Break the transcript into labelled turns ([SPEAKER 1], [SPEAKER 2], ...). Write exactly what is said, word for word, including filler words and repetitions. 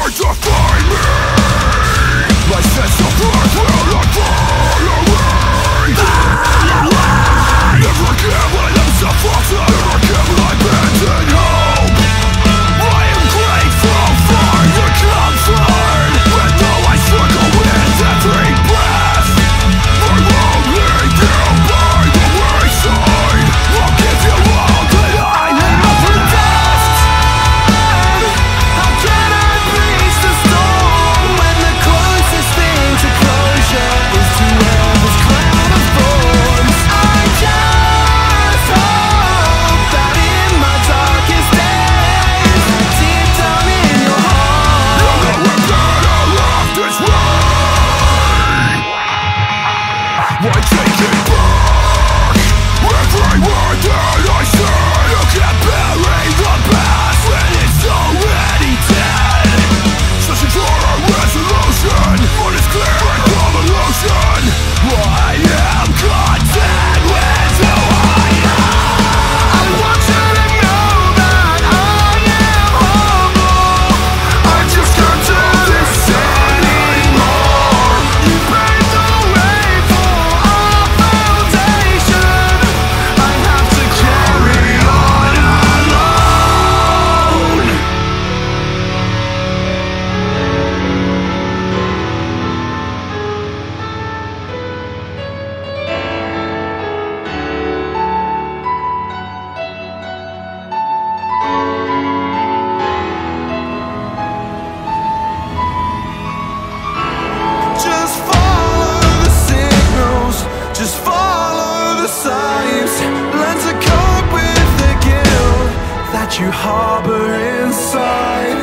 [SPEAKER 1] hard to find me. My sense of worth will not fall away. Never again will I let myself falter. Never again will I abandon hope. I am grateful for the comfort, when though I struggle with every breath. I won't leave you by the wayside. I'll give you all that I have left.
[SPEAKER 2] How can I breach the storm when the closest thing to closure is to wear this crown of thorns? I just hope that in my darkest days, deep down in your heart,
[SPEAKER 1] You'll know we're better off this way. Why take it back? Every word that I say, you can't bury the past when it's already dead. Searching for a resolution, what is clear and all illusion. I am content with who I am.
[SPEAKER 2] I want you to know that I am humble.
[SPEAKER 1] I just can't do this anymore.
[SPEAKER 2] You paved the way for our foundation. I have to carry on alone. Just follow the signals, just follow the signs. Learn to cope with the guilt that you harbor inside.